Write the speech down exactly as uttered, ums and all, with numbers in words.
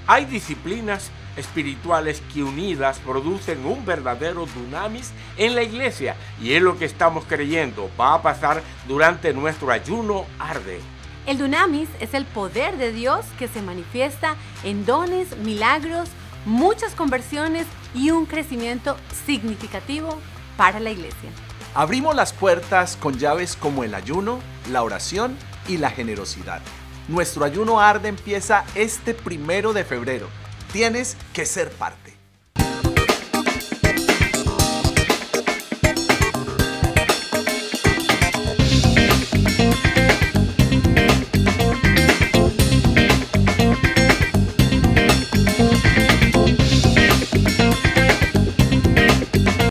Hay disciplinas espirituales que unidas producen un verdadero dunamis en la iglesia, y es lo que estamos creyendo va a pasar durante nuestro ayuno arde. El dunamis es el poder de Dios que se manifiesta en dones, milagros, muchas conversiones y un crecimiento significativo para la iglesia. Abrimos las puertas con llaves como el ayuno, la oración y la generosidad. Nuestro ayuno arde empieza este primero de febrero. Tienes que ser parte.